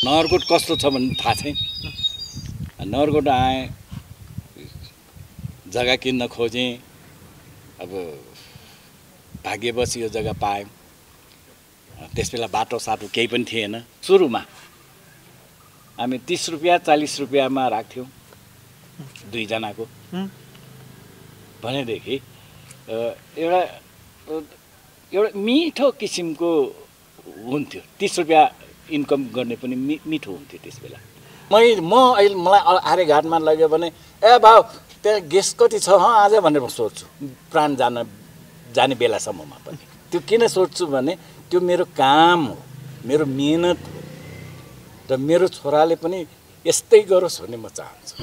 नगरकोट कस्तो छ भन्ने थाहा छैन। नगरकोट आएँ, जग्गा किन्न खोजेँ, अब भाग्यवश यो जग्गा पाएँ। त्यसबेला बाटो साटो केही पनि थिएन। सुरुमा हामी 30 रुपियाँ 40 रुपियाँमा राख्थ्यौँ दुईजनाको। भनेदेखि एउटा मिठो किसिमको हुन्थ्यो। 30 रुपियाँ इन्कम गर्ने पनि मिठो हुन्थ्यो त्यसबेला। म अहिले मलाई आर्यघाटमा लग्यो भने ए भाउ त्यहाँ ग्यास कति छ आज भनेर म सोध्छु, प्राण जाने बेलासम्ममा पनि। त्यो किन सोध्छु भने त्यो मेरो काम हो, मेरो मेहनत हो, र मेरो छोराले पनि यस्तै गरोस् भन्ने म चाहन्छु।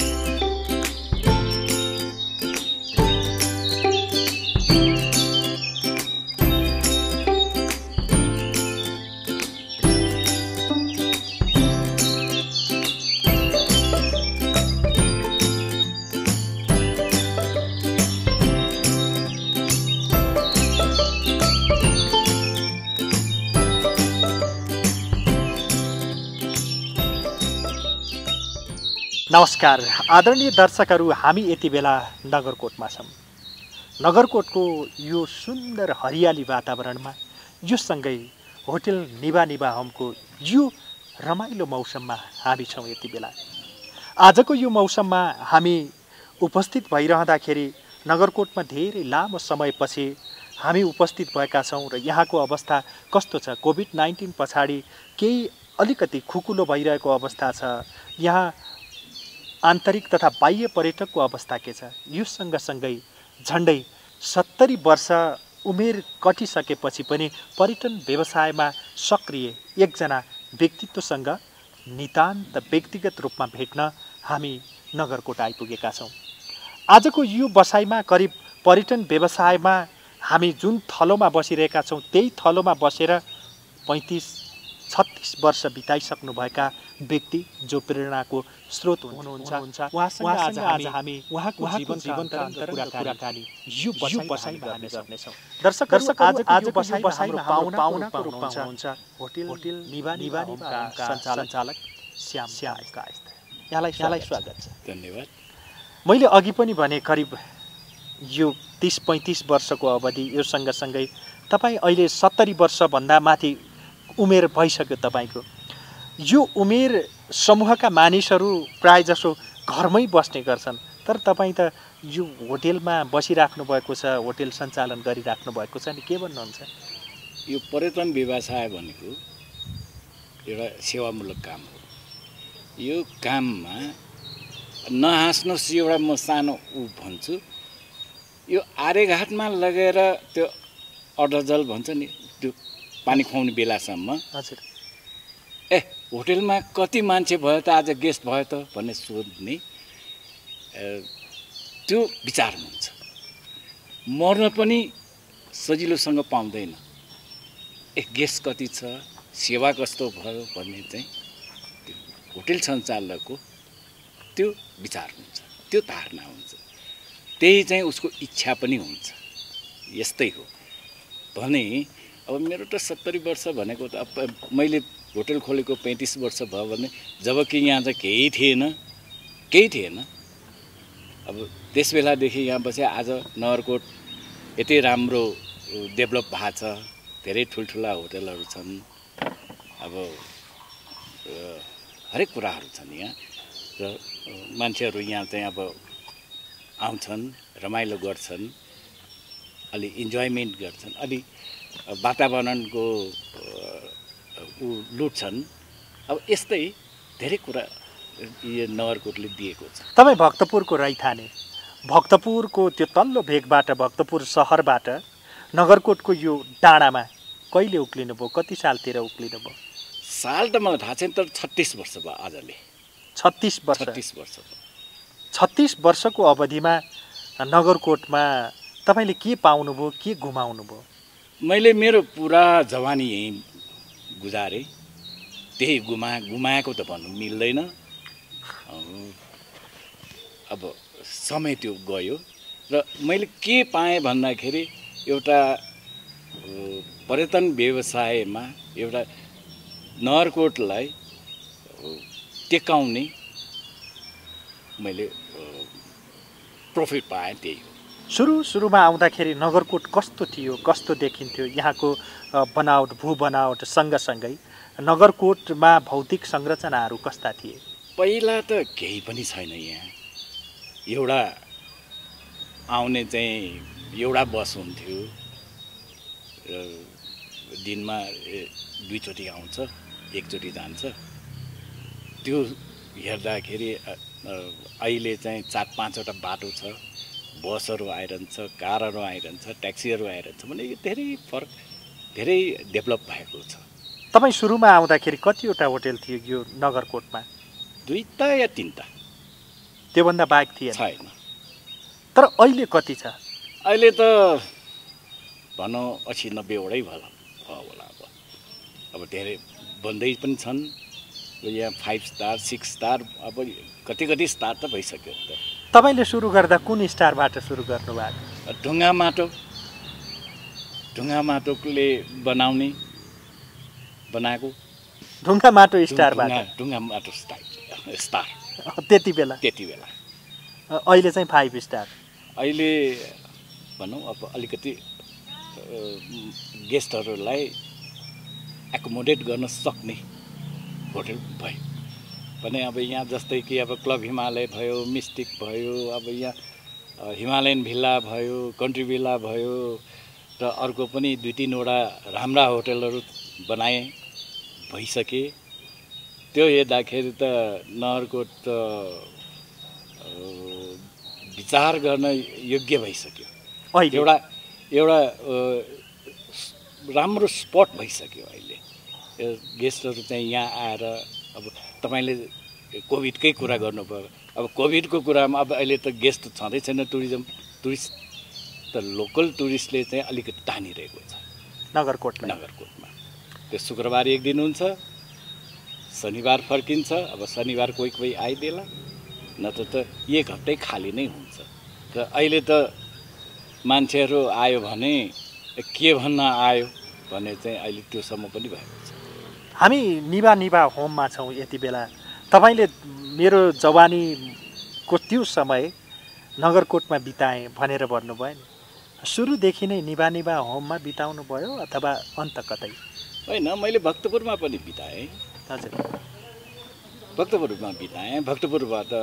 नमस्कार आदरणीय दर्शकहरू, हामी यति बेला नगरकोटमा छौँ। नगरकोटको यो सुन्दर हरियाली वातावरणमा, यो सँगै होटल निवा होमको यो रमाइलो मौसममा हामी छौँ यति बेला। आजको यो मौसममा हामी उपस्थित भइरहँदाखेरि नगरकोटमा धेरै लामो समयपछि हामी उपस्थित भएका छौँ र यहाँको अवस्था कस्तो छ? कोभिड-19 पछाडि केही अलिकति खुकुलो भइरहेको अवस्था छ। यहाँ आन्तरिक तथा बाह्य पर्यटकको अवस्था के छ? यो सँगसँगै झन्डै 70 वर्ष उमेर कटिसकेपछि पनि पर्यटन व्यवसायमा सक्रिय एकजना व्यक्तित्वसँग नितान्त व्यक्तिगत रूपमा भेट्न हामी नगरकोट आइपुगेका छौँ। आजको यो बसाइमा करिब पर्यटन व्यवसायमा हामी जुन थलोमा बसिरहेका छौँ त्यही थलोमा बसेर 35-36 वर्ष बिताइसक्नुभएका व्यक्ति जो प्रेरणाको स्रोत हुनुहुन्छ, उहाँसँग आज हामी उहाँको जीवनका कुराकानी यो बसाइमा गर्नेछौँ। दर्शकहरू, आजको बसाइमा पाहुनाको रूपमा हुनुहुन्छ होटल निवाका सञ्चालक श्याम कायस्थ। यहाँलाई स्वागत छ। धन्यवाद। मैले अघि पनि भने करिब यो 30-35 वर्षको अवधि, यो सँगसँगै तपाईँ अहिले 70 वर्षभन्दा माथि उमेर भइसक्यो तपाईँको। यो उमेर समूहका मानिसहरू प्राय जसो घरमै बस्ने गर्छन्, तर तपाईँ त यो होटेलमा बसिराख्नु भएको छ, होटेल सञ्चालन गरिराख्नु भएको छ नि, के भन्नुहुन्छ? यो पर्यटन व्यवसाय भनेको एउटा सेवामूलक काम हो। यो काममा नहाँस्नुहोस्, एउटा म सानो भन्छु, यो आर्यघाटमा लगेर त्यो अडजल भन्छ नि, त्यो पानी खुवाउने बेलासम्म हजुर होटेलमा कति मान्छे भयो त, आज गेस्ट भयो त भन्ने सोध्ने त्यो विचार हुन्छ। मर्न पनि सजिलोसँग पाउँदैन। गेस्ट कति छ, सेवा कस्तो भयो भन्ने चाहिँ त्यो होटेल सञ्चालकको त्यो विचार हुन्छ, त्यो धारणा हुन्छ। त्यही चाहिँ उसको इच्छा पनि हुन्छ। यस्तै हो भने अब मेरो त 70 वर्ष भनेको त, अब मैले होटल खोलेको 35 वर्ष भयो भने जबकि यहाँ चाहिँ केही थिएन। अब त्यस बेलादेखि यहाँ बसे आज नगरकोट यति राम्रो डेभलप भएको छ। धेरै ठुल्ठुला होटलहरू छन्। अब हरेक कुराहरू छन् यहाँ, र मान्छेहरू यहाँ चाहिँ अब आउँछन्, रमाइलो गर्छन्, अलि इन्जोयमेन्ट गर्छन्, अलि वातावरणको लुट्छन्। अब यस्तै धेरै कुरा यो नगरकोटले दिएको छ। तपाईँ भक्तपुरको रैथाने, भक्तपुरको त्यो तल्लो भेगबाट, भक्तपुर सहरबाट नगरकोटको यो डाँडामा कहिले उक्लिनु भयो? कति सालतिर उक्लिनु भयो? साल त मलाई थाहा छैन, तर 36 वर्ष भयो आजले। 36 वर्ष। 36 वर्षको अवधिमा नगरकोटमा तपाईँले के पाउनुभयो, के गुमाउनुभयो? मैले मेरो पुरा जवानी यहीँ गुजारेँ। त्यही गुमाएको त भन्नु मिल्दैन। अब समय त्यो गयो र मैले के पाएँ भन्दाखेरि एउटा पर्यटन व्यवसायमा एउटा नगरकोटलाई टेकाउने मैले प्रफिट पाएँ। त्यही हो। सुरुमा आउँदाखेरि नगरकोट कस्तो थियो, कस्तो देखिन्थ्यो? यहाँको बनावट, भू बनावट सँगसँगै नगरकोटमा भौतिक संरचनाहरू कस्ता थिए? पहिला त केही पनि छैन। यहाँ एउटा आउने चाहिँ एउटा बस हुन्थ्यो, दिनमा दुईचोटि आउँछ, एकचोटि जान्छ। त्यो हेर्दाखेरि अहिले चाहिँ 4-5वटा बाटो छ, बसहरू आइरहन्छ, कारहरू आइरहन्छ, ट्याक्सीहरू आइरहन्छ भने यो धेरै फरक, धेरै डेभलप भएको छ। तपाईँ सुरुमा आउँदाखेरि कतिवटा होटेल थियो यो नगरकोटमा? 2 या 3 त्योभन्दा बाहेक थिएन? छैन। तर अहिले कति छ? अहिले त भनौँ 80-90 वटै होला। अब धेरै बन्दै पनि छन्। यहाँ 5 स्टार 6 स्टार अब कति स्टार त भइसक्यो। तपाईँले सुरु गर्दा कुन स्टारबाट सुरु गर्नुभएको? ढुङ्गा माटोले बनाएको ढुङ्गा माटो स्टारबाट? ढुङ्गा माटो स्टार त्यति बेला? अहिले चाहिँ 5 स्टार। अहिले भनौँ अब अलिकति गेस्टहरूलाई एकोमोडेट गर्न सक्ने होटल भयो भने अब यहाँ जस्तै कि अब क्लब हिमालय भयो, मिस्टिक भयो, अब यहाँ हिमालयन भिल्ला भयो, कन्ट्री भिल्ला भयो, र अर्को पनि 2-3 वटा राम्रा होटलहरू बनाए भइसके। त्यो हेर्दाखेरि त नगरकोट त विचार गर्न योग्य भइसक्यो। एउटा राम्रो स्पट भइसक्यो अहिले। गेस्टहरू चाहिँ यहाँ आएर अब तपाईँले कोभिडकै कुरा गर्नुभयो। अब कोभिडको कुरामा अब अहिले त गेस्ट छँदै छैन। टुरिस्ट त लोकल टुरिस्टले चाहिँ अलिकति तानिरहेको छ नगरकोटमा। त्यो शुक्रबार एक दिन हुन्छ, शनिबार फर्किन्छ। अब शनिबार कोही आइदेला, नत्र त एक हप्तै खाली नै हुन्छ। र अहिले त मान्छेहरू आयो भने के भन्न आयो भने चाहिँ अहिले त्योसम्म पनि भएको छ। हामी निवा होममा छौँ यति बेला। तपाईँले मेरो जवानीको त्यो समय नगरकोटमा बिताएँ भनेर भन्नुभयो नि। सुरुदेखि नै निवा होममा बिताउनु भयो अथवा अन्त कतै? होइन, मैले भक्तपुरमा पनि बिताएँ। हजुर, भक्तपुरमा बिताएँ। भक्तपुरबाट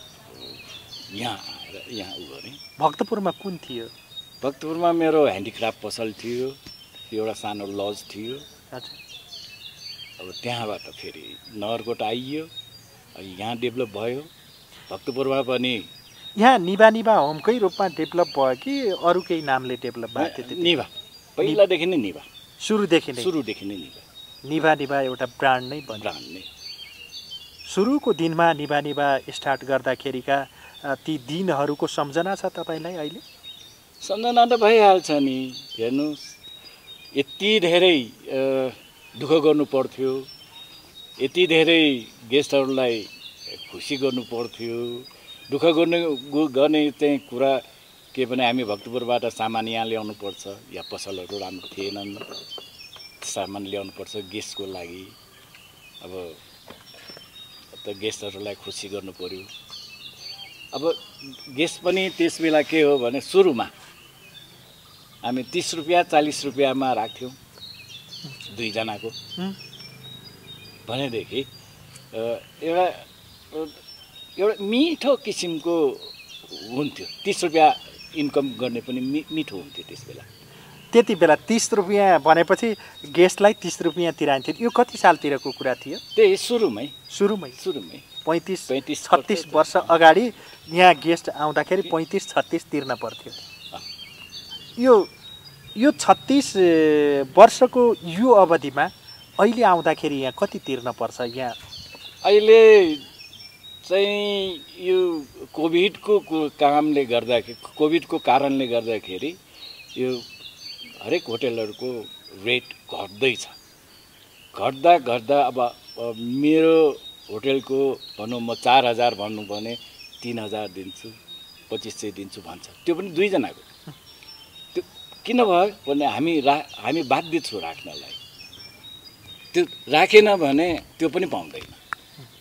यहाँ उ गरेँ। भक्तपुरमा कुन थियो? भक्तपुरमा मेरो ह्यान्डिक्राफ्ट पसल थियो, एउटा सानो लज थियो। हजुर। अब त्यहाँबाट फेरि नगरकोट आइयो, यहाँ डेभलप भयो। भक्तपुरमा पनि यहाँ निवा होमकै रूपमा डेभलप भयो कि अरू केही नामले डेभलप भएको थियो? निवा, पहिलादेखि नै निवा। सुरुदेखि नै निवा एउटा ब्रान्ड नै बन्यो। ब्रान्ड नै। सुरुको दिनमा निवा स्टार्ट गर्दाखेरिका ती दिनहरूको सम्झना छ तपाईँलाई अहिले? सम्झना त भइहाल्छ नि। हेर्नुहोस्, यति धेरै दुःख गर्नु पर्थ्यो, यति धेरै गेस्टहरूलाई खुसी गर्नु पर्थ्यो। दुःख गर्ने चाहिँ कुरा के भने हामी भक्तपुरबाट सामान यहाँ ल्याउनु पर्छ। यहाँ पसलहरू राम्रो थिएनन्, सामान ल्याउनु पर्छ गेस्टको लागि। अब त गेस्टहरूलाई खुसी गर्नु पर्यो। अब गेस्ट पनि त्यस बेला के हो भने सुरुमा हामी 30 रुपियाँ 40 रुपियाँमा राख्थ्यौँ 2 जनाको। भनेदेखि एउटा मिठो किसिमको हुन्थ्यो। 30 रुपियाँ इन्कम गर्ने पनि मिठो हुन्थ्यो त्यस बेला। त्यति बेला 30 रुपियाँ भनेपछि गेस्टलाई 30 रुपियाँ तिराइन्थ्यो। यो कति सालतिरको कुरा थियो? त्यही सुरुमै 35-36 वर्ष अगाडि यहाँ गेस्ट आउँदाखेरि 35-36 तिर्न पर्थ्यो। यो 36 वर्षको यो अवधिमा अहिले आउँदाखेरि यहाँ कति तिर्न पर्छ? यहाँ अहिले चाहिँ यो कोभिडको कारणले गर्दाखेरि यो हरेक होटलहरूको रेट घट्दैछ। घट्दा अब मेरो होटलको भनौँ म 4000 भन्नु भने 3000 दिन्छु, 2500 दिन्छु भन्छ। त्यो पनि 2 जनाको। त्यो किन भयो भने हामी बाध्य छौँ राख्नलाई। त्यो राखेन भने त्यो पनि पाउँदैन।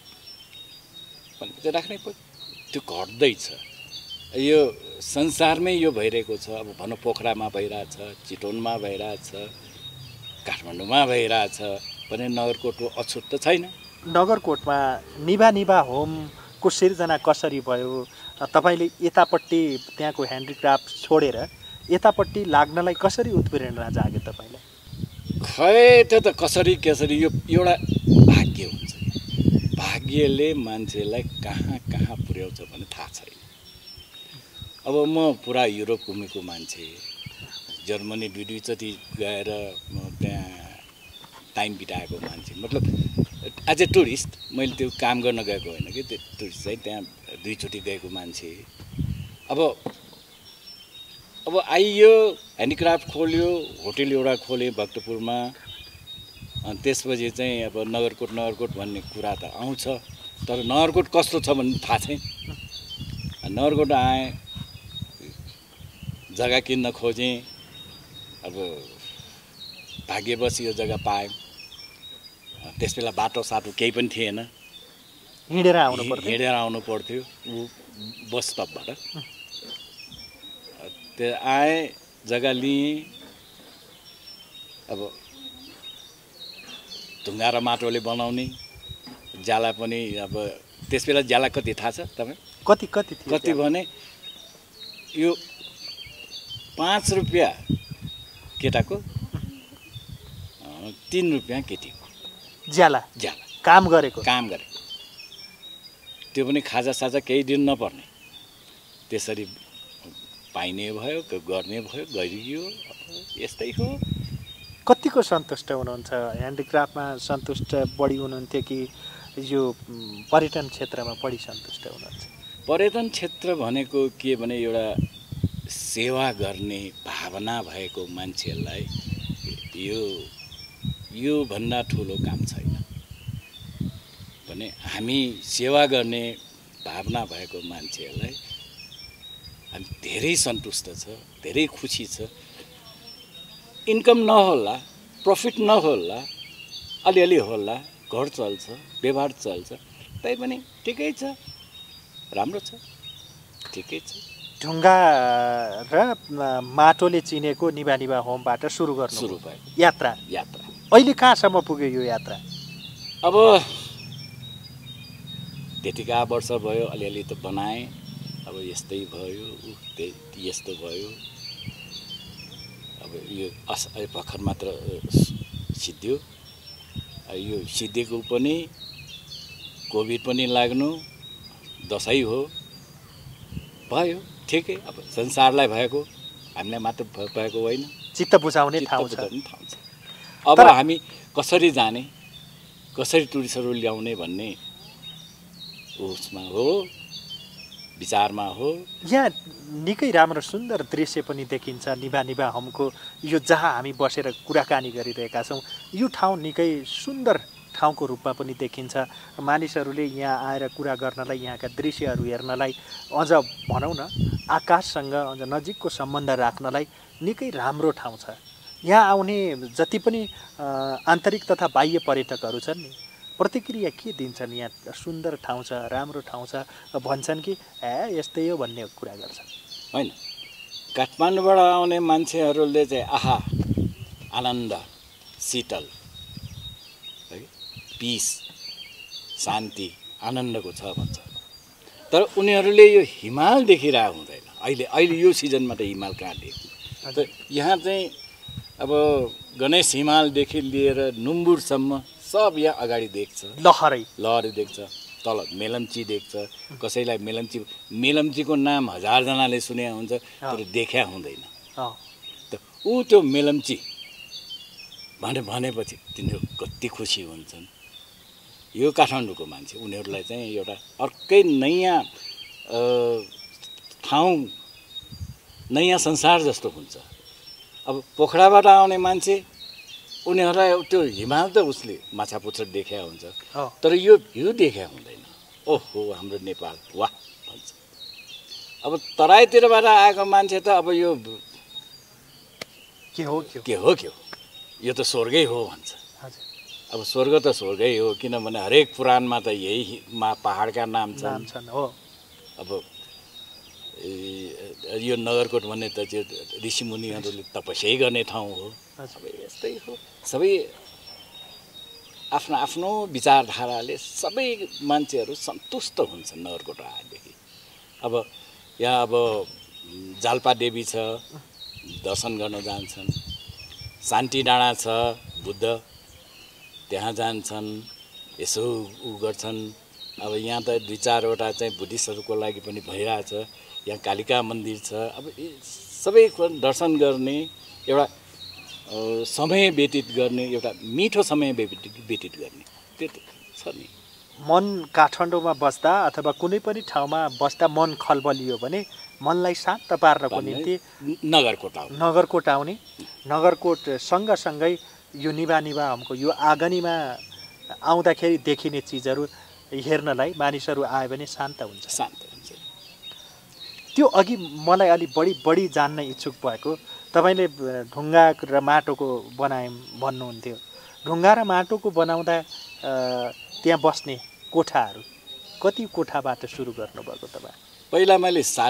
भनेपछि राख्नै पर्यो। त्यो घट्दैछ। यो संसारमै यो भइरहेको छ। अब भनौँ पोखरामा भइरहेछ, चितवनमा भइरहेछ, काठमाडौँमा भइरहेछ भने नगरकोटको अछुत त छैन। नगरकोटमा निभा होमको सिर्जना कसरी भयो? तपाईँले यतापट्टि त्यहाँको ह्यान्डिक्राफ्ट छोडेर यतापट्टि लाग्नलाई कसरी उत्प्रेरणा जाग्यो तपाईँलाई? खै त्यो त कसरी कसरी यो एउटा भाग्य हुन्छ। भाग्यले मान्छेलाई कहाँ कहाँ पुर्याउँछ भने थाहा छैन। अब म पुरा युरोप घुमेको मान्छे, जर्मनी दुईचोटि गएर म त्यहाँ टाइम बिताएको मान्छे, मतलब एज ए टुरिस्ट। मैले त्यो काम गर्न गएको होइन कि, त्यो टुरिस्ट चाहिँ त्यहाँ दुईचोटि गएको मान्छे। अब आइयो, ह्यान्डिक्राफ्ट खोल्यो, होटेल एउटा खोल्यो भक्तपुरमा। अनि त्यसपछि चाहिँ अब नगरकोट भन्ने कुरा त आउँछ, तर नगरकोट कस्तो छ भन्ने थाहा छैन। नगरकोट आएँ, जग्गा किन्न खोजेँ। अब भाग्यवश यो जग्गा पाएँ। त्यसबेला बाटो साटो केही पनि थिएन, हिँडेर आउनु पर्थ्यो बस स्टपबाट। त्यो आएँ, जग्गा लिएँ। अब ढुङ्गा र माटोले बनाउने, ज्याला पनि अब त्यसबेला ज्याला कति थाहा छ तपाईँ? कति भने यो 5 रुपियाँ केटाको, 3 रुपियाँ केटीको ज्याला काम गरेको। त्यो पनि खाजा साजा केही दिन नपर्ने, त्यसरी पाइने भयो, गर्ने भयो, गरियो। यस्तै हो। कतिको सन्तुष्ट हुनुहुन्छ? ह्यान्डिक्राफ्टमा सन्तुष्ट बढी हुनुहुन्थ्यो कि यो पर्यटन क्षेत्रमा बढी सन्तुष्ट हुनुहुन्छ? पर्यटन क्षेत्र भनेको के भने एउटा सेवा गर्ने भावना भएको मान्छेहरूलाई यो भन्दा ठुलो काम छैन। भने हामी सेवा गर्ने भावना भएको मान्छेहरूलाई हामी धेरै सन्तुष्ट छ, धेरै खुसी छ। इन्कम नहोला, प्रफिट नहोला, अलिअलि होला, घर चल्छ, व्यवहार चल्छ, तैपनि ठिकै छ, राम्रो छ, ठिकै छ। ढुङ्गा र माटोले चिनेको निभा होमबाट सुरु भयो यात्रा। अहिले कहाँसम्म पुग्यो यो यात्रा? अब त्यतिका वर्ष भयो, अलिअलि त बनाएँ। अब यस्तै भयो, यस्तो भयो। अब यो भर्खर मात्र सिद्धियो। यो सिद्धिएको पनि कोभिड पनि लाग्नु, दसैँ हो, भयो ठिकै। अब संसारलाई भएको, हामीलाई मात्र भएको होइन। चित्त बुझाउने ठाउँ छ। अब हामी कसरी जाने, कसरी टुरिस्टहरू ल्याउने भन्ने उसमा हो, विचारमा हो। यहाँ निकै राम्रो सुन्दर दृश्य पनि देखिन्छ। निभा होमको यो जहाँ हामी बसेर कुराकानी गरिरहेका छौँ, यो ठाउँ निकै सुन्दर ठाउँको रूपमा पनि देखिन्छ। मानिसहरूले यहाँ आएर कुरा गर्नलाई, यहाँका दृश्यहरू हेर्नलाई, अझ भनौँ न आकाशसँग अझ नजिकको सम्बन्ध राख्नलाई निकै राम्रो ठाउँ छ। यहाँ आउने जति पनि आन्तरिक तथा बाह्य पर्यटकहरू छन् नि, प्रतिक्रिया के दिन्छन्? यहाँ सुन्दर ठाउँ छ, राम्रो ठाउँ छ भन्छन् कि यस्तै हो भन्ने कुरा गर्छन्? होइन, काठमाडौँबाट आउने मान्छेहरूले चाहिँ आहा आनन्द, शीतल, पिस, शान्ति, आनन्दको छ भन्छ। तर उनीहरूले यो हिमाल देखिरहेको हुँदैन। अहिले यो सिजनमा त हिमाल कहाँ देख्नु? त यहाँ चाहिँ अब गणेश हिमालदेखि लिएर नुम्बुरसम्म सब यहाँ अगाडि देख्छ। लहरै देख्छ। तल मेलम्ची देख्छ। कसैलाई मेलम्चीको नाम हजारजनाले सुने हुन्छ, तर देख्या हुँदैन। त त्यो मेलम्ची भनेपछि तिनीहरू कति खुसी हुन्छन्। यो काठमाडौँको मान्छे, उनीहरूलाई चाहिँ एउटा अर्कै नयाँ ठाउँ, नयाँ संसार जस्तो हुन्छ। अब पोखराबाट आउने मान्छे, उनीहरूलाई त्यो हिमाल त उसले माछापुच्छर देख्या हुन्छ, तर यो भ्यू देख्या हुँदैन। ओहो हाम्रो नेपाल वाह भन्छ। अब तराईतिरबाट आएको मान्छे त अब यो के हो यो त स्वर्गै हो भन्छ। अब स्वर्ग त स्वर्गै हो, किनभने हरेक पुराणमा त यही पहाडका नाम छन्। हो। अब यो नगरकोट भन्ने त त्यो ऋषिमुनिहरूले तपस्या गर्ने ठाउँ हो। अब यस्तै हो, सबै आफ्नो आफ्नो विचारधाराले सबै मान्छेहरू सन्तुष्ट हुन्छन् नगरकोट आएदेखि। अब यहाँ अब जाल्पा देवी छ, दर्शन गर्न जान्छन्। शान्ति डाँडा छ, बुद्ध त्यहाँ जान्छन्, यसो उ गर्छन्। अब यहाँ त 2-4वटा चाहिँ बुद्धिस्टहरूको लागि पनि भइरहेछ। यहाँ कालिका मन्दिर छ। अब सबै दर्शन गर्ने एउटा समय व्यतीत गर्ने, एउटा मिठो समय व्यतीत गर्ने, त्यो त छ नि। मन काठमाडौँमा बस्दा अथवा कुनै पनि ठाउँमा बस्दा मन खलबलियो भने मनलाई शान्त पार्नको निम्ति नगरकोट आउने, नगरकोट सँगसँगै यो निवा हमको यो आँगनीमा आउँदाखेरि देखिने चिजहरू हेर्नलाई मानिसहरू आयो भने शान्त हुन्छ। त्यो अघि मलाई अलि बढी जान्न इच्छुक भएको, तपाईँले ढुङ्गा र माटोको बनाए भन्नुहुन्थ्यो। ढुङ्गा र माटोको बनाउँदा त्यहाँ बस्ने कोठाहरू कति कोठाबाट सुरु गर्नुभएको तपाईँ? पहिला मैले 7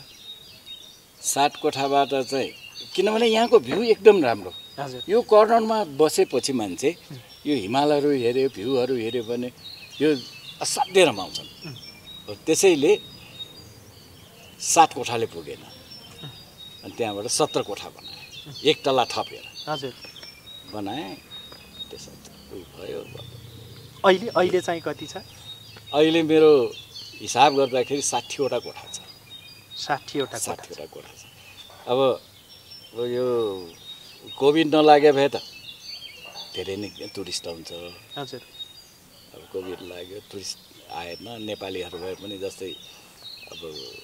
कोठाबाट चाहिँ, किनभने यहाँको भ्यू एकदम राम्रो। यो कर्नरमा बसेपछि मान्छे यो हिमालहरू हेऱ्यो, भ्यूहरू हेऱ्यो भने यो असाध्य रमाउँछन्। त्यसैले 7 कोठाले पुगेन, अनि त्यहाँबाट 17 कोठा बनाएँ, 1 तल्ला थपेर बनाएँ। त्यसो भयो। अहिले चाहिँ कति छ? अहिले मेरो हिसाब गर्दाखेरि 60वटा कोठा छ। 60वटा कोठा छ। अब यो कोभिड नलागे भए त धेरै नै टुरिस्ट आउँछ। हजुर। अब कोभिड लाग्यो, टुरिस्ट आएन। नेपालीहरू भए पनि जस्तै अब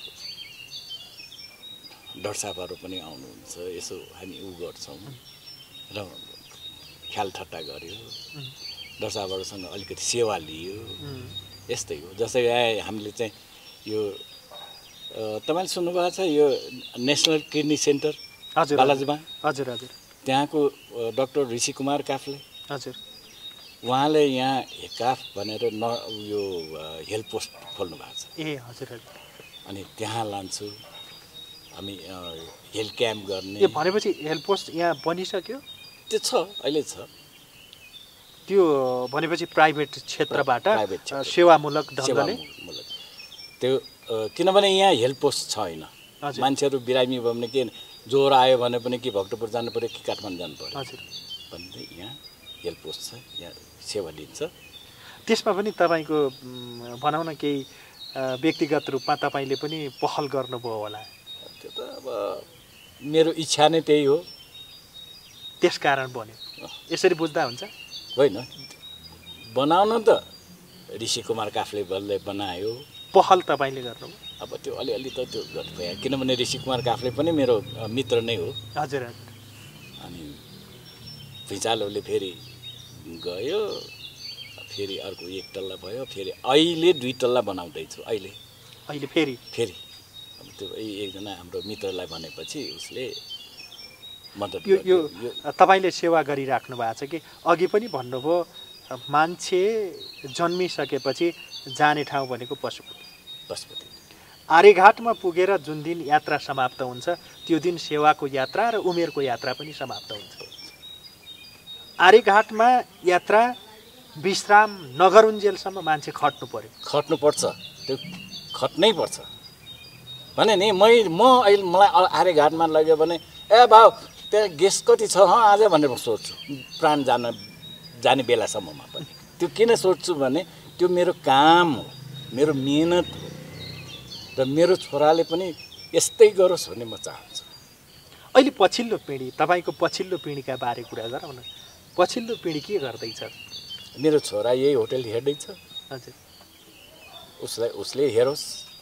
डरसापहरू पनि आउनुहुन्छ, यसो हामी उ गर्छौँ र ख्याल ठट्टा गऱ्यो। डरसापहरूसँग अलिकति सेवा लियो, यस्तै हो। जस्तै हामीले चाहिँ यो तपाईँले सुन्नुभएको छ यो नेसनल किडनी सेन्टर बालाजुमा? हजुर हजुर। त्यहाँको डाक्टर ऋषि कुमार काफले, हजुर, उहाँले यहाँ काफ भनेर यो हेल्थ पोस्ट खोल्नु भएको छ। ए हजुर हजुर। अनि त्यहाँ लान्छु हामी हेल्थ क्याम्प गर्ने। ए भनेपछि हेल्थ पोस्ट यहाँ बनिसक्यो? त्यो छ, अहिले छ। त्यो भनेपछि प्राइभेट क्षेत्रबाट सेवामूलक ढङ्गले त्यो, किनभने यहाँ हेल्थ पोस्ट छैन। मान्छेहरू बिरामी भयो भने के ज्वरो आयो भने पनि कि भक्तपुर जानु पर्यो कि काठमाडौँ जानु पर्यो भन्दै यहाँ हेल्थ पोस्ट छ, यहाँ सेवा दिन्छ। त्यसमा पनि तपाईँको भनौँ न केही व्यक्तिगत रूपमा तपाईँले पनि पहल गर्नुभयो होला? त्यो त अब मेरो इच्छा नै त्यही हो, त्यसकारण बन्यो। यसरी बुझ्दा हुन्छ? होइन, बनाउन त ऋषि कुमार काफले बनायो, पहल तपाईँले गर्नुभयो। अब त्यो अलिअलि त त्यो गर्नु भयो, किनभने ऋषि कुमार काफले पनि मेरो मित्र नै हो। हजुर हजुर। अनि भुइँचालोले फेरि गयो, फेरि अर्को 1 तल्ला भयो, फेरि अहिले 2 तल्ला बनाउँदैछु। अहिले फेरि अब त्यो एकजना हाम्रो मित्रलाई भनेपछि उसले मद्दत यो तपाईँले सेवा गरिराख्नु भएको छ कि? अघि पनि भन्नुभयो मान्छे जन्मिसकेपछि जाने ठाउँ भनेको पशुपति। आर्यघाटमा पुगेर जुन दिन यात्रा समाप्त हुन्छ त्यो दिन सेवाको यात्रा र उमेरको यात्रा पनि समाप्त हुन्छ। आर्यघाटमा यात्रा विश्राम नगरुन्जेलसम्म मान्छे खट्नुपर्छ। त्यो खट्नै पर्छ भने नि म अहिले मलाई आर्यघाटमा लग्यो भने ए भाउ त्यहाँ ग्यास कति छ आज भनेर सोध्छु, प्राण जाने बेलासम्ममा पनि। त्यो किन सोध्छु भने त्यो मेरो काम हो, मेरो मेहनत हो, र मेरो छोराले पनि यस्तै गरोस् भन्ने म चाहन्छु। अहिले पछिल्लो पिँढी, तपाईँको पछिल्लो पिँढीका बारे कुरा गरौँ न। पछिल्लो पिँढी के गर्दैछ? मेरो छोरा यही होटल हेर्दैछ। हजुर। उसले हेरोस्।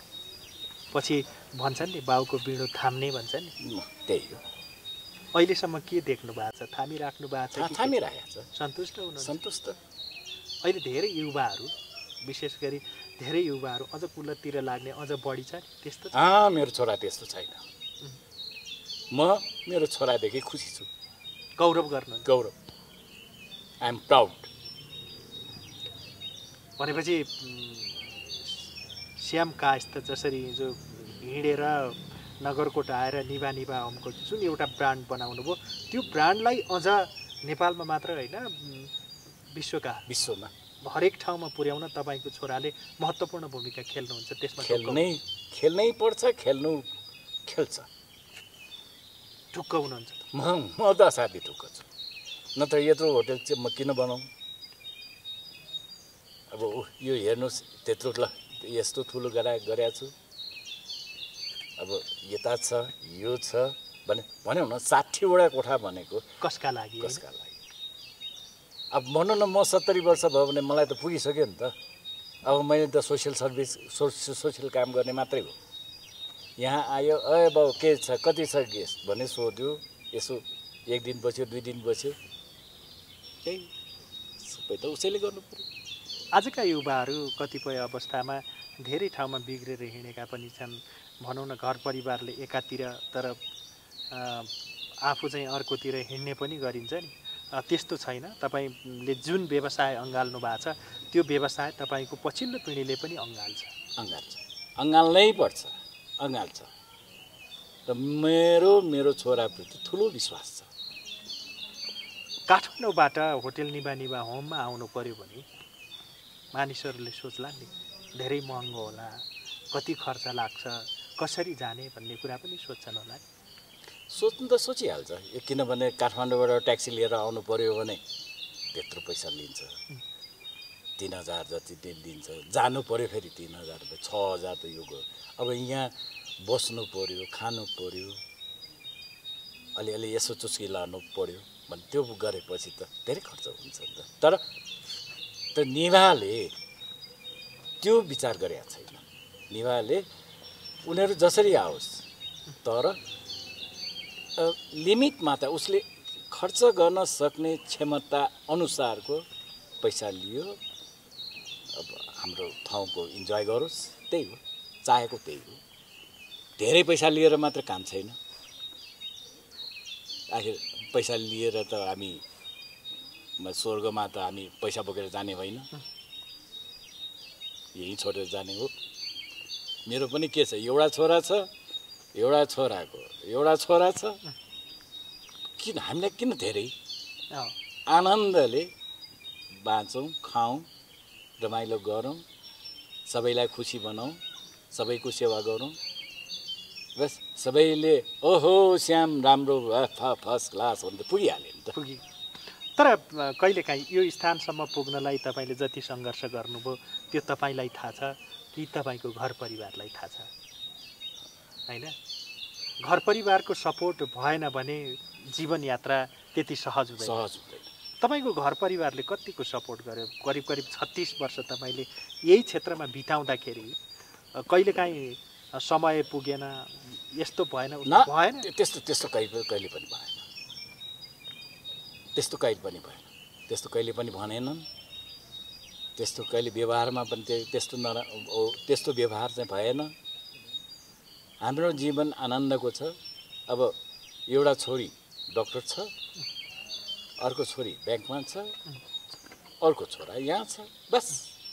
पछि भन्छन् नि बाउको बिँडो थाम्ने भन्छ नि, त्यही हो। अहिलेसम्म के देख्नु भएको छ? थामिराख्नु भएको छ? थामिराखेको छ। सन्तुष्ट हुनुहुन्छ? सन्तुष्ट। अहिले धेरै युवाहरू, विशेष गरी धेरै युवाहरू अझ कुलततिर लाग्ने अझ बढी छ नि, त्यस्तो? मेरो छोरा त्यस्तो छैन। म मेरो छोरादेखि खुसी छु। गौरव गर्नु? गौरव। I am proud. भनेपछि श्याम कायस्थ जसरी जो हिँडेर नगरकोट आएर निवा निवा होमको जुन एउटा ब्रान्ड बनाउनु भयो त्यो ब्रान्डलाई अझ नेपालमा मात्र होइन विश्वमा हरेक ठाउँमा पुर्याउन तपाईँको छोराले महत्त्वपूर्ण भूमिका खेल्नुहुन्छ। त्यसमा खेल्नै पर्छ, खेल्छ। ढुक्क हुनुहुन्छ? म त असाध्यै ढुक्क छु। नत्र यत्रो होटल चाहिँ म किन बनाऊँ? अब यो हेर्नुहोस्, त्यत्रो यस्तो ठुलो गरेको छु। अब यता छ, यो छ भन्यौँ न, 60वटा कोठा भनेको कसका लागि? अब भनौँ न, म 70 वर्ष भयो भने मलाई त पुगिसक्यो नि त। अब मैले त सोसियल काम गर्ने मात्रै हो। यहाँ आयो, बाबु के छ, कति छ गेस्ट भने सोध्यो, यसो 1 दिन बस्यो, 2 दिन बस्यो, त्यही सबै त उसैले गर्नु पर्यो। आजका युवाहरू कतिपय अवस्थामा धेरै ठाउँमा बिग्रेर हिँडेका पनि छन्। भनौँ न, घर परिवारले एकातिर तर आफू चाहिँ अर्कोतिर हिँड्ने पनि गरिन्छ नि। त्यस्तो छैन? तपाईँले जुन व्यवसाय अँगाल्नु भएको छ त्यो व्यवसाय तपाईँको पछिल्लो पिँढीले पनि अँगाल्छ? अँगाल्नै पर्छ, अँगाल्छ। र मेरो छोराप्रति ठुलो विश्वास छ। काठमाडौँबाट होटल निवा होममा आउनु पर्यो भने मानिसहरूले सोच्ला नि, धेरै महँगो होला, कति खर्च लाग्छ, कसरी जाने भन्ने कुरा पनि सोध्छन् होला नि। सोच्नु त सोचिहाल्छ, किनभने काठमाडौँबाट ट्याक्सी लिएर आउनु पर्यो भने त्यत्रो पैसा लिन्छ, 3000 जति लिन्छ। जानु पर्यो फेरि 3000 रुपियाँ, 6000 त यो गयो। अब यहाँ बस्नु पर्यो, खानु पर्यो, अलिअलि यसो चुस्की लानु पर्यो भने त्यो गरेपछि त धेरै खर्च हुन्छ नि त। तर निभाले त्यो विचार गरेका छैन। निभाले उनीहरू जसरी आओस्, तर लिमिटमा त उसले खर्च गर्न सक्ने क्षमता अनुसारको पैसा लियो। अब हाम्रो ठाउँको इन्जोय गरोस्, त्यही हो, चाहेको त्यही हो। धेरै पैसा लिएर मात्र काम छैन। आखिर पैसा लिएर त हामी स्वर्गमा त हामी पैसा बोकेर जाने होइन, यही छोडेर जाने हो। मेरो पनि के छ, एउटा छोरा छ, एउटा छोरा छ। किन हामीलाई किन धेरै? आनन्दले बाँचौँ, खाऊँ, रमाइलो गरौँ, सबैलाई खुसी बनाऊँ, सबैको सेवा गरौँ। बस सबैले ओहो श्याम राम्रो, फर्स्ट क्लास भन्दा पुगिहाल्यो नि त। तर कहिलेकाहीँ यो स्थानसम्म पुग्नलाई तपाईँले जति सङ्घर्ष गर्नुभयो त्यो तपाईँलाई थाहा छ कि तपाईँको घर परिवारलाई थाहा छ? होइन, घर परिवारको सपोर्ट भएन भने जीवनयात्रा त्यति सहज हुँदैन। तपाईँको घर परिवारले कतिको सपोर्ट गर्यो? करिब 36 वर्ष तपाईँले यही क्षेत्रमा बिताउँदाखेरि कहिलेकाहीँ समय पुगेन, यस्तो भएन, भएन? त्यस्तो कहिले पनि भएन। त्यस्तो कहिले पनि भनेनन्। त्यस्तो कहिले व्यवहारमा पनि त्यस्तो व्यवहार चाहिँ भएन। हाम्रो जीवन आनन्दको छ। अब एउटा छोरी डक्टर छ, अर्को छोरी ब्याङ्कमा छ, अर्को छोरा यहाँ छ, बस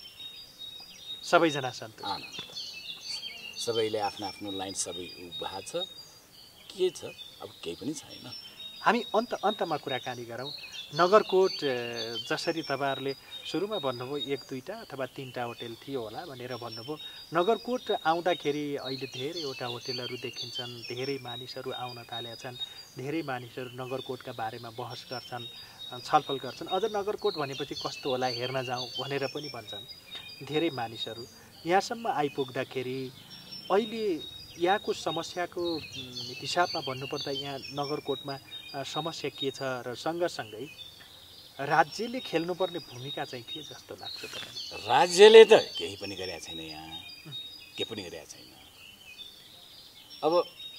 सबैजना सन्तुष्ट, आनन्द। सबैले आफ्नो लाइन सबै भएको छ। के छ, अब केही पनि छैन। हामी अन्तमा कुराकानी गरौँ। नगरकोट जसरी तपाईँहरूले सुरुमा भन्नुभयो 1-2टा अथवा 3टा होटेल थियो होला भनेर भन्नुभयो, नगरकोट आउँदाखेरि अहिले धेरैवटा होटेलहरू देखिन्छन्, धेरै मानिसहरू आउन थालेका छन्, धेरै मानिसहरू नगरकोटका बारेमा बहस गर्छन्, छलफल गर्छन्। अझ नगरकोट भनेपछि कस्तो होला हेर्न जाउँ भनेर पनि भन्छन् धेरै मानिसहरू। यहाँसम्म आइपुग्दाखेरि अहिले यहाँको समस्याको हिसाबमा भन्नुपर्दा यहाँ नगरकोटमा समस्या के छ र सँगसँगै राज्यले खेल्नुपर्ने भूमिका चाहिँ के जस्तो लाग्छ तपाईँलाई? राज्यले त केही पनि गरेका छैन, यहाँ केही पनि गरेका छैन। अब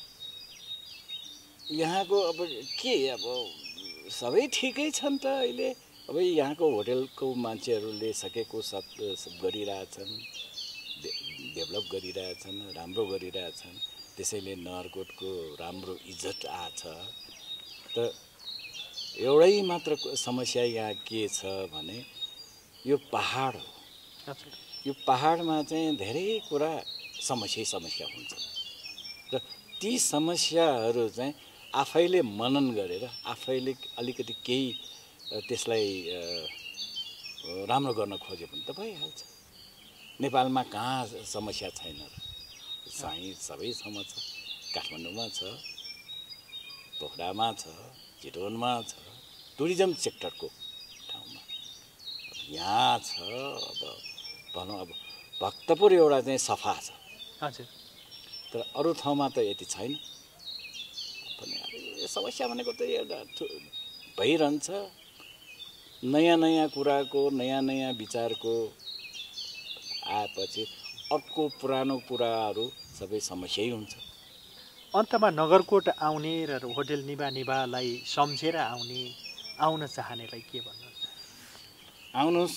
यहाँको अब के, अब सबै ठिकै छन् त अहिले। अब यहाँको होटेलको मान्छेहरूले सकेको सब गरिरहेछन्, डेभलप गरिरहेछन्, राम्रो गरिरहेछन्। त्यसैले नगरकोटको राम्रो इज्जत आछ। त एउटै मात्र समस्या यहाँ के छ भने यो पहाड हो, यो पहाडमा चाहिँ धेरै कुरा समस्या हुन्छ र ती समस्याहरू चाहिँ आफैले मनन गरेर आफैले अलिकति केही त्यसलाई राम्रो गर्न खोज्यो भने त भइहाल्छ। नेपालमा कहाँ समस्या छैन र? चाहिँ सबैसँग छ। काठमाडौँमा छ, पोखरामा छ, चितवनमा छ, टुरिज्म सेक्टरको ठाउँमा। यहाँ छ अब भनौँ अब भक्तपुर एउटा चाहिँ सफा छ। हजुर। तर अरू ठाउँमा त यति छैन। पनि अब समस्या भनेको त एउटा भइरहन्छ। नयाँ कुराको नयाँ विचारको आएपछि अर्को पुरानो कुराहरू सबै समस्यै हुन्छ। अन्तमा नगरकोट आउने र होटल निभालाई सम्झेर आउन चाहनेलाई के भन्नुहुन्छ? आउनुहोस्,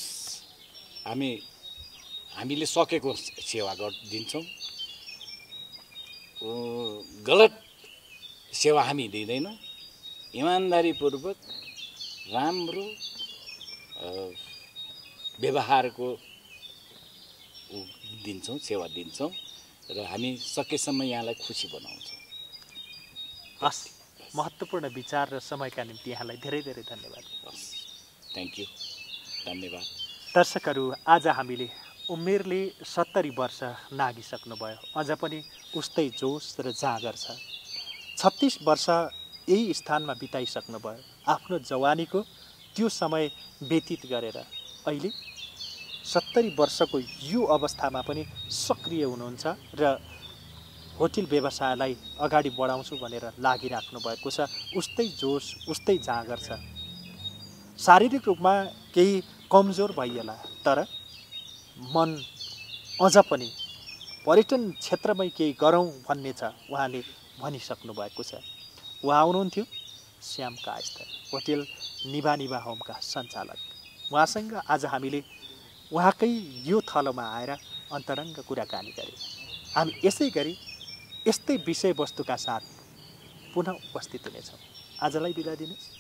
हामीले सकेको सेवा दिन्छौँ। गलत सेवा हामी दिँदैनौँ। इमान्दारीपूर्वक राम्रो व्यवहारको दिन्छौँ, सेवा दिन्छौँ र हामी सकेसम्म यहाँलाई खुसी बनाउँछौँ। हस्, महत्त्वपूर्ण विचार र समयका निम्ति यहाँलाई धेरै धेरै धन्यवाद। हस्, थ्याङ्क यू, धन्यवाद। दर्शकहरू, आज हामीले उमेरले 70 वर्ष नागिसक्नुभयो, अझ पनि उस्तै जोस र जाँगर छ। 36 वर्ष यही स्थानमा बिताइसक्नुभयो। आफ्नो जवानीको त्यो समय व्यतीत गरेर अहिले 70 वर्षको यो अवस्थामा पनि सक्रिय हुनुहुन्छ र होटल व्यवसायलाई अगाडि बढाउँछु भनेर लागिराख्नु भएको छ। उस्तै जोस, उस्तै जाँगर छ। शारीरिक रूपमा केही कमजोर भइएला, तर मन अझ पनि पर्यटन क्षेत्रमै केही गरौँ भन्ने छ, उहाँले भनिसक्नु भएको छ। उहाँ हुनुहुन्थ्यो श्याम कायस्थ, होटल निवा होमका सञ्चालक। उहाँसँग आज हामीले उहाँकै यो थलोमा आएर अन्तरङ्ग कुराकानी गऱ्यौँ। हामी यसै गरी यस्तै विषयवस्तुका साथ पुनः उपस्थित हुनेछौँ। आजलाई बिदा दिनुहोस्।